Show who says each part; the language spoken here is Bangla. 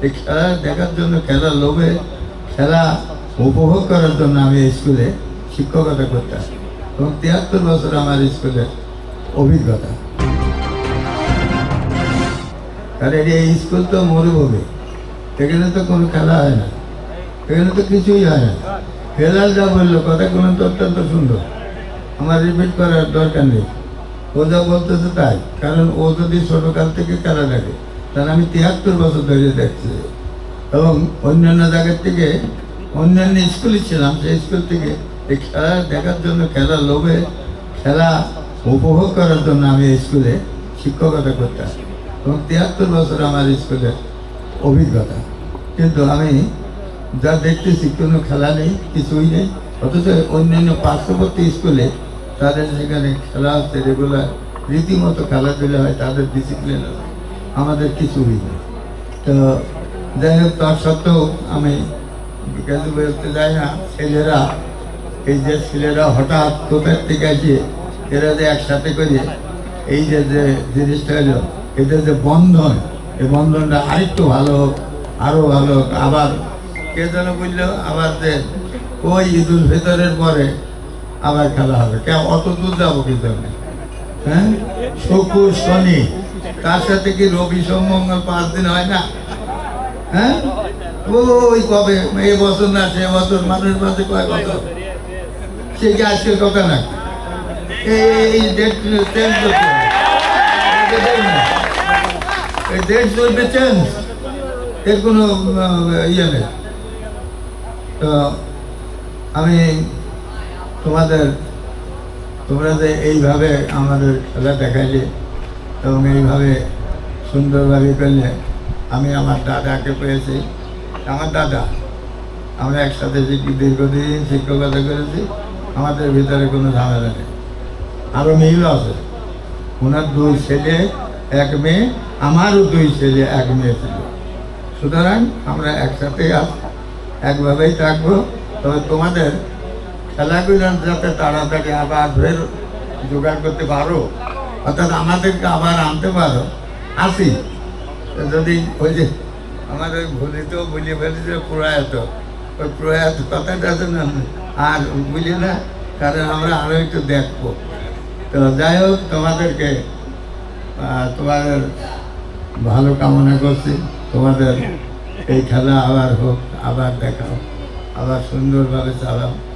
Speaker 1: এই খেলা দেখার জন্য, খেলার লোভে, খেলা উপভোগ করার জন্য আমি স্কুলে শিক্ষকতা করতাম এবং 73 বছর আমার স্কুলের অভিজ্ঞতা। কারণ এই স্কুল তো মরুভূমি, এখানে তো কোনো খেলা হয় না, এখানে তো কিছুই হয় না। হেলাল যা বললো কথাগুলো তো অত্যন্ত সুন্দর, আমার রিপিট করার দরকার নেই। ও যা বলতেছে তাই, কারণ ও যদি ছোটকাল থেকে খেলা দেখে, তাহলে আমি 73 বছর ধরে দেখছি এবং অন্যান্য জায়গার থেকে, অন্যান্য স্কুলে ছিলাম, সেই স্কুল থেকে এই খেলা দেখার জন্য, খেলার লোভে, খেলা উপভোগ করার জন্য আমি স্কুলে শিক্ষকতা করতাম এবং 73 বছর আমার স্কুলের অভিজ্ঞতা। কিন্তু আমি যা দেখতেছি কোনো খেলা নেই, কিছুই নেই, অথচ অন্যান্য পার্শ্ববর্তী স্কুলে তাদের সেখানে খেলা হচ্ছে রেগুলার, রীতিমতো খেলাধুলা হয়, তাদের ডিসিপ্লিন আছে, আমাদের কিছুই নেই। তো যাই হোক, তার সত্ত্বেও আমি কিছু বলতে যাই না। ছেলেরা, এই যে ছেলেরা হঠাৎ কোথার থেকে আসে, এরা যে একসাথে করে এই যে যে জিনিসটা হলো, এদের যে বন্ধন, এই বন্ধনটা আরেকটু ভালো হোক, আরও ভালো হোক। আবার কে যেন বললো, আবার যে ওই ঈদুল ফিতরের পরে আবার খেলা হবে, কে অত দূর যাবো কিন্তু, হ্যাঁ, শুক্র শনি, তার সাথে কি রবি সোম মঙ্গল 5 দিন হয় না? হ্যাঁ, ওই কবে এই বছর না সে বছর, মানুষ মাঝে কয় বছর, সে কি আজকের কথা না? এই ডেট চেঞ্জ করতে, এই ডেট চলবে চেঞ্জ, এর কোনো ইয়ে নেই। তো আমি তোমরা যে এইভাবে আমাদের খেলা দেখাইলে এবং এইভাবে সুন্দরভাবে করলে, আমি আমার দাদাকে পেয়েছি। আমার দাদা, আমরা একসাথে দীর্ঘদিন শিক্ষকতা করেছি, আমাদের ভিতরে কোনো ঝামেলা নেই। আরও মেয়েও আছে, ওনার 2 ছেলে 1 মেয়ে, আমারও 2 ছেলে 1 মেয়ে ছিল। সুতরাং আমরা একসাথে একভাবেই থাকবো। তবে তোমাদের খেলাগুলো যাতে তাড়াতাড়ি আবার ফের জোগাড় করতে পারো, অর্থাৎ আমাদেরকে আবার আনতে পারো। আসি যদি ওই যে আমাদের ভুলিতেও বুঝিয়ে ফেলেছে প্রয়াত, ওই প্রয়াত কথাটা আছে না, আর বুঝি না, কারণ আমরা আরও একটু দেখবো। তো যাই হোক, তোমাদেরকে তোমাদের ভালো কামনা করছি। তোমাদের এই খেলা আবার হোক, আবার দেখাও, আবার সুন্দরভাবে চালাও।